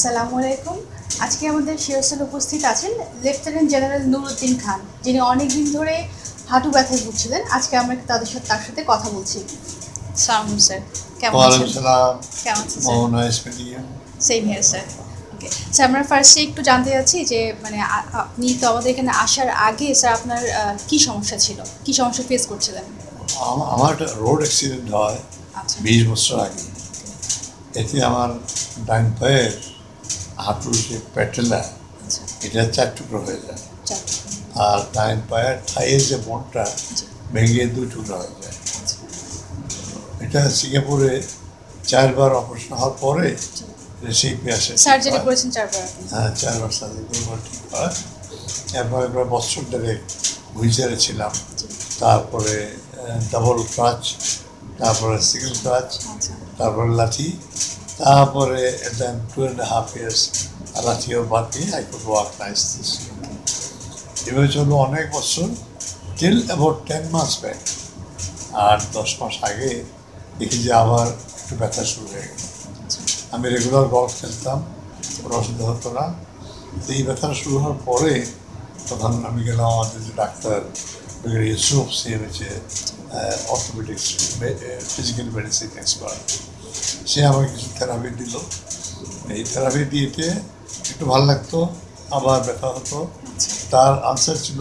আসসালামু আলাইকুম। আজকে আমাদের সুরেসেলে উপস্থিত আছেন লেফটেন্যান্ট জেনারেল নুরুদ্দিন খান, যিনি অনেকদিন ধরে হাঁটু ব্যথায় ভুগছিলেন। আজকে আমরা তার সাথে কথা বলছি। সালাম স্যার, কেমন আছেন? কেমন আছেন sir? Same here sir. Okay sir, আমরা ফার্স্টে একটু জানতে চাচ্ছি যে মানে আপনি তো আমাদের এখানে আসার আগে স্যার আপনার কি সমস্যা ছিল, কি সমস্যা ফেস করছিলেন? আমার একটা রোড অ্যাক্সিডেন্ট হয় 20 বছর আগে। এতে আমার ডাইন পায়ের হাঁটুর যে প্যাটেলা এটা 4 টুকরো হয়ে যায়, আর ডাইন পায়ের থাইয়ের যে বোনটা ভেঙে 2 টুকরো হয়ে যায়। এটা সিঙ্গাপুরে 4 বার অপারেশন হওয়ার পরে রেসিপি আসে। সার্জারি করেছেন 4 বার? হ্যাঁ, 4 বার সার্জারি করে ঠিক হয়। এরপরে প্রায় বছর ধরে হুইলচেয়ারে ছিলাম, তারপরে ডাবল ক্রাচ, তারপরে সিঙ্গেল ক্রাচ, তারপরে লাঠি, তারপরে 2.5 years লাঠিও বাদ দিয়ে আই কুড ওয়াক নাইসলি। এভাবে চললো অনেক বছর, টিল অ্যাবাউট 10 months ব্যাক। আর 10 মাস আগে দেখি যে আবার একটু ব্যথা শুরু হয়ে গেল। আমি রেগুলার গল্ফ খেলতাম, কোনো অসুবিধা হতো না। এই ব্যথাটা শুরু হওয়ার পরে তখন আমি গেলাম আমাদের যে ডাক্তার ইউসুফ, সে হচ্ছে অর্থোপেডিক ফিজিক্যাল মেডিসিন এক্সপার্ট। সে আমাকে কিছু থেরাপি দিল। এই থেরাপি দিয়েতে একটু ভালো লাগতো, আবার ব্যথা হতো। তার আনসার ছিল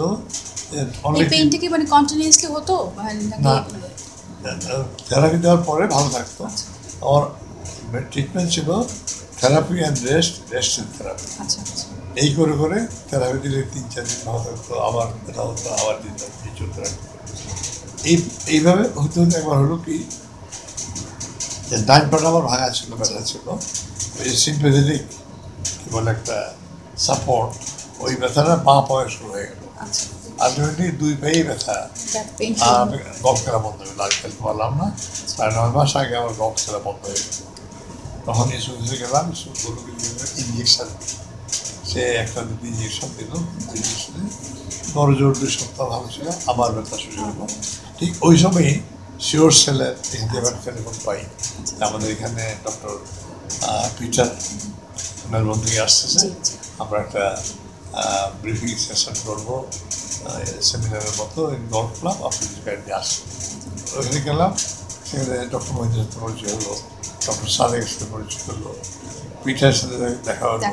থেরাপি দেওয়ার পরে ভালো থাকতো। আমার ট্রিটমেন্ট ছিল therapy and rest and therapy. এই করে করে থেরাপি দিলে 3-4 দিন ভালো থাকতো, আবার ব্যথা হতো, আবার দিন চলতে থাকতো। এইভাবে হতে হতে একবার হলো কি, যে ডাইন পাটা আমার ভাঙা ছিল, ব্যথা ছিল, ওই সিম্পেথেটিক কি বলে একটা সাপোর্ট, ওই ব্যথাটা বাঁ পায়ে শুরু হয়ে গেল। আলটিমেটলি 2 পায়েই ব্যথা। আর গল্ফ খেলা বন্ধ হয়ে গেল, খেলতে পারলাম না। 9 মাস আগে আমার গল্ফ খেলা বন্ধ হয়ে গেল। তখন ইস্যুতে গেলাম, ইঞ্জেকশন, সে 1-2 ইঞ্জেকশন দিল। ইঞ্জেকশনে বড় জোর 2 সপ্তাহ ভালো ছিল, আবার ব্যথা শুরু হলো। ঠিক ওই সময়ই সুরেসেলের এখান থেকে আবার টেলিফোন পাই, আমাদের এখানে ডক্টর পিটার মেলবোর্ন থেকে আসতেছে, আমরা একটা ব্রিফিং সেশন করবো সেমিনারের মতো গল্ফ ক্লাব, আপনি কাইন্ডলি আসেন। ওখানে গেলাম, সেখানে ডক্টর মহিউদ্দিনের সাথে পরিচয় হলো, ডক্টর সাদেকের সাথে পরিচয় হলো, পিটারের সাথে দেখা হলো।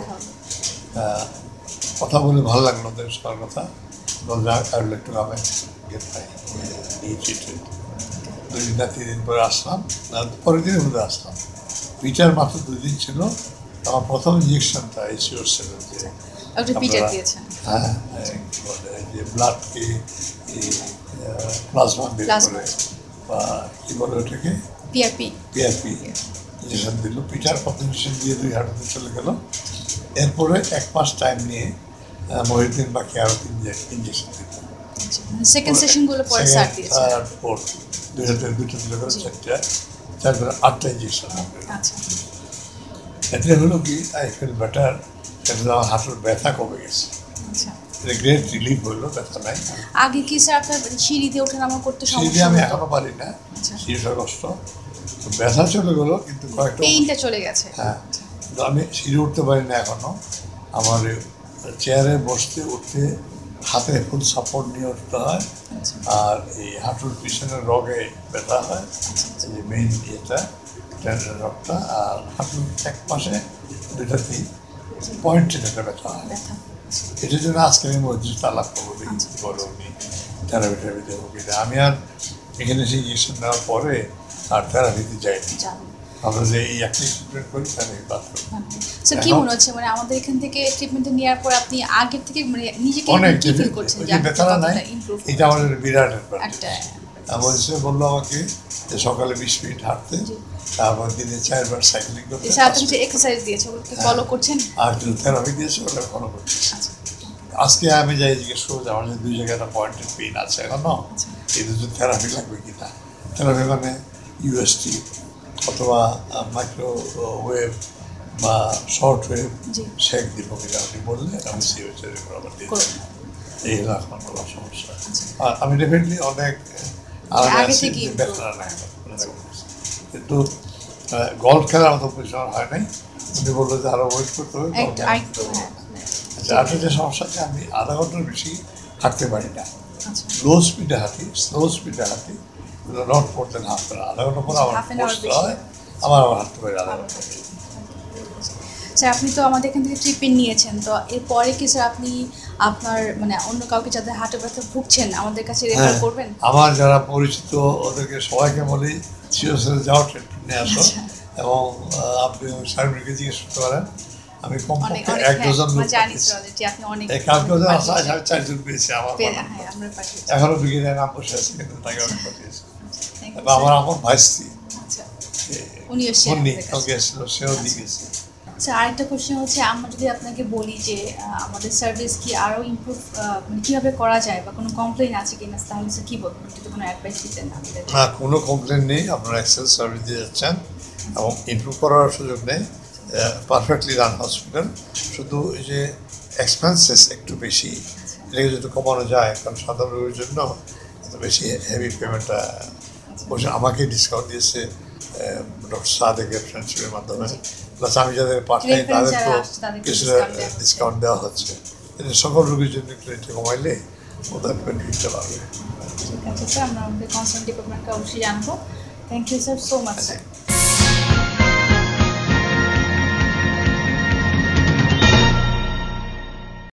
কথা বলে ভালো লাগলো ওদের সবার কথা। একটু আমি গেট পাই ট্রিটমেন্ট 2 দিন না 3 দিন পরে আসলাম, পরের দিনের মধ্যে আসলাম। পিটার মাত্র 2 দিন ছিল। আমার প্রথম ইঞ্জেকশনটা এই সুরেসেলের যে হ্যাঁ যে ব্লাডকে প্লাজমা বের করে, বা কী বলে ওটাকে PRP ইঞ্জেকশন দিল। পিটার প্রথম ইঞ্জেকশন দিয়ে 2 হাঁটুতে চলে গেল। এরপরে 1 মাস টাইম নিয়ে মহিউদ্দিন বাকি আরও 3 ইঞ্জেকশন দিল। সেকেন্ড সেশনগুলো পরে স্যার দিয়েছে, 2টা দিলে করে 4টা 8টা ইঞ্জেকশন। এতে হলো কি, আই ফিল বেটার। এটা আমার হাঁটুর ব্যথা কমে গেছে, গ্রেট রিলিফ হইলো, ব্যথা নাই। আগে কি স্যার আপনার সিঁড়িতে ওঠানামা করতে সমস্যা? সিঁড়িতে আমি এখনো পারি না, সিঁড়িটা কষ্ট। ব্যথা চলে গেলো, কিন্তু কয়েকটা পেইনটা চলে গেছে। হ্যাঁ, কিন্তু আমি সিঁড়ি উঠতে পারি না এখনো। আমার চেয়ারে বসতে উঠতে হাতে ফুল সাপোর্ট নিয়ে উঠতে হয়, আর এই হাঁটুর পিছনের রগে ব্যথা হয়, যে মেইন ইয়েটা রগটা, আর হাঁটুর এক পাশে 2টাতেই পয়েন্টের একটা ব্যথা হয়। এটার জন্য আজকে আমি মসজিদ আলাপ করবো, বলো উনি থেরাপি দেবো কিনা। আমি আর এখানে সেই ইঞ্জেকশন নেওয়ার পরে আর থেরাপিতে যাইনি। আমরা যে এই একটা ট্রিটমেন্ট করি তাহলে বাদ করি। স্যার কি মনে হচ্ছে, মানে আমাদের এখান থেকে ট্রিটমেন্টটা নেওয়ার পর আপনি আগের থেকে মানে নিজেকে অনেক কি ফিল করছেন? যে ব্যথাটা নাই, এটা আমাদের বিরাট বলছে। বললো আমাকে যে সকালে 20 মিনিট হাঁটতে, তারপর দিনে 4 বার সাইক্লিং করতে। এক্সারসাইজ দিয়েছে, ওগুলো ফলো করছেন? আর থেরাপি দিয়েছে, ওটা ফলো করছি। আজকে আমি যাই জিজ্ঞেস করবো যে আমার যে 2 জায়গায় একটা পয়েন্টের পেইন আছে এখনো, এই দুটো থেরাপি লাগবে কিনা। থেরাপি মানে ইউএসটি অথবা মাইক্রোওয়েভ বা শর্ট ওয়েভ শেক দিব কিনা আপনি বললে আমি সেই আবার দিয়ে এই হলো এখন কোনো সমস্যা। আর আমি ডেফিনেটলি অনেক আলাদা আছি, ব্যথা নাই, কিন্তু গল্ফ খেলার মতো পরিশ্রম হয় নাই। উনি বললো যে আরো ওয়েট করতে হবে। একটু হ্যাঁ। আচ্ছা, আপনি যে সমস্যাটা, আমি আধা ঘন্টার বেশি হাঁটতে পারি না। আচ্ছা, লো স্পিডে হাঁটি, স্লো স্পিডে হাঁটি, not more than half an hour. আধা ঘন্টা পরে আমার half an hour বসতে হয়, আবার হাঁটতে পারি আধা ঘন্টা। স্যার আপনি তো আমাদের এখান থেকে ট্রিটমেন্ট নিয়েছেন, তো এরপরে কি স্যার আপনি আপনার মানে অন্য কাউকে যাদের হাঁটু ব্যথা ভুগছেন আমাদের কাছে রেফার করবেন? আমার যারা পরিচিত ওদেরকে সবাইকে বলি সিওসেলে যাও, ট্রিটমেন্ট নিয়ে আসো। এবং আপনি সার্ভিসকে জিজ্ঞেস করতে পারেন, আমি কমপক্ষে 1 ডজন লোক কালকে আসা 4.5 পেয়েছি আমার। এখনো বিকেলে নাম বসে আছে, কিন্তু তাকে অনেক পাঠিয়েছি। এবং আমার ভাইস্তি উনি কালকে এসেছিল, সেও দিয়ে গেছে। আচ্ছা, আরেকটা কোশ্চেন হচ্ছে, আমরা যদি আপনাকে বলি যে আমাদের সার্ভিস কি আরও ইমপ্রুভ মানে কীভাবে করা যায় বা কোনো কমপ্লেন আছে কি না, তাহলে স্যার কী বলবেন? যদি কোনো অ্যাডভাইস দিতেন আমাদের। না, কোনো কমপ্লেন নেই, আপনারা এক্সেলেন্ট সার্ভিস দিয়ে যাচ্ছেন এবং ইমপ্রুভ করার সুযোগ নেই। পারফেক্টলি রান হসপিটাল, শুধু এই যে এক্সপেন্সেস একটু বেশি, এটাকে যদি কমানো যায়, কারণ সাধারণ রোগীর জন্য এত বেশি হেভি পেমেন্টটা বসে আমাকে ডিসকাউন্ট দিয়েছে ডক্টর সাদেকের ফ্রেন্ডশিপের মাধ্যমে, প্লাস আমি যাদের পাঠাই তাদেরকেও কিছুটা ডিসকাউন্ট দেওয়া হচ্ছে। এটা সকল রোগীর জন্য একটু এটা কমাইলে ওদের বেনিফিটটা পাবে। ঠিক আছে স্যার, আমরা আমাদের কনসার্ন ডিপার্টমেন্টকে অবশ্যই জানবো। Thank you sir, so much sir.